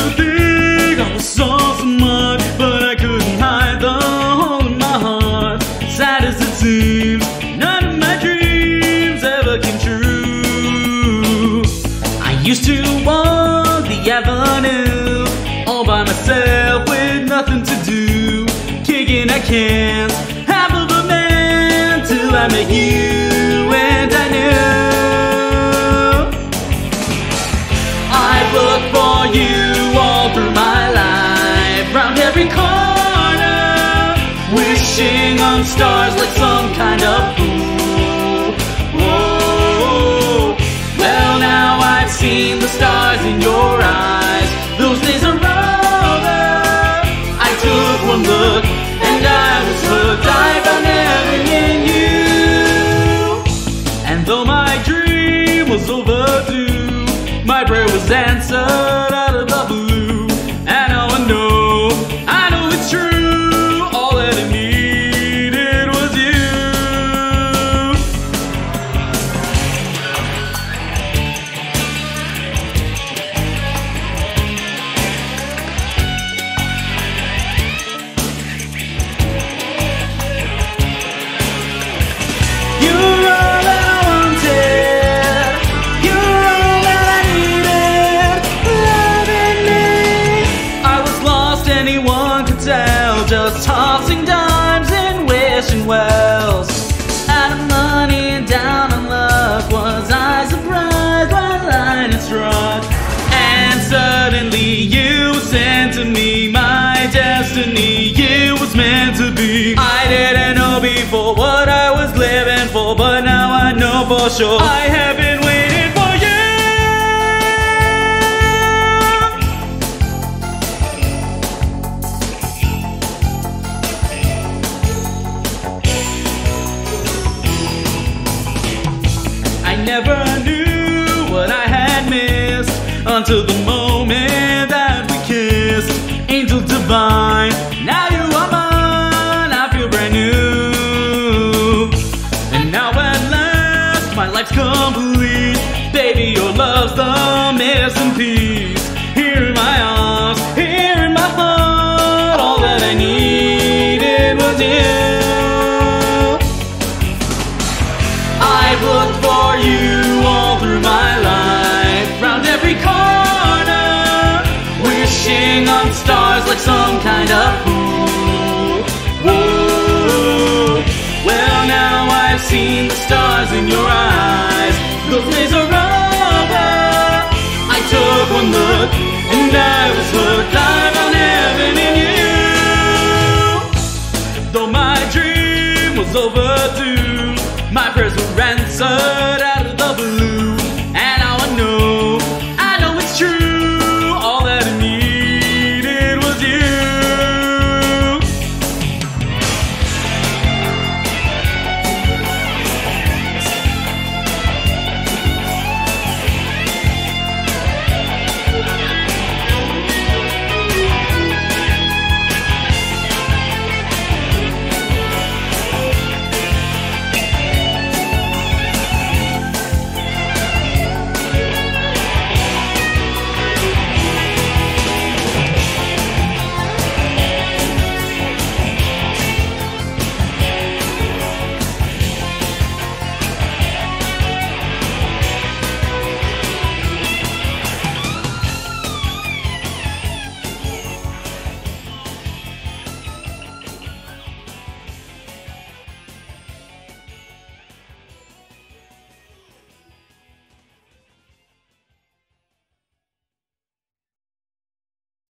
think I was so smart, but I couldn't hide the hole in my heart. Sad as it seems, none of my dreams ever came true. I used to walk the avenue all by myself with nothing to do, kicking at cans, half of a man, till I met you and I knew I'd look for you all through my life, round every corner, wishing on stars like some kind of fool. Whoa. Well, now I've seen the stars in your eyes, those days are over. I took one look and I was hooked, I found heaven in you. And though my dream was overdue, my prayer was answered out of the blue. And now I know it's true, all that I needed was you. You're all that I wanted, you're all that I needed, loving me. I was lost, anyone could tell, just tossing dimes and wishing wells. Out of money and down on luck, was I surprised by lightning struck? And suddenly you were sent to me, my destiny, it was meant to be. I didn't know before what I was living for, but now I know for sure I have been waiting for you. I never knew what I had missed until the moment that we kissed. Angel divine, now you are mine, I feel brand new. And now at last, my life's complete. Baby, your love's the missing piece. Here in my arms, here in my heart, all that I needed was you. I've looked for you all through my life, round every corner, wishing on stars like some kind of fool. Whoa. Well, now I've seen the stars in your eyes, those days are over. I took one look and I was hooked, I found heaven in you. Though my dream was overdue, my prayers were answered out of the blue. And now I know it's true, all that I needed was you.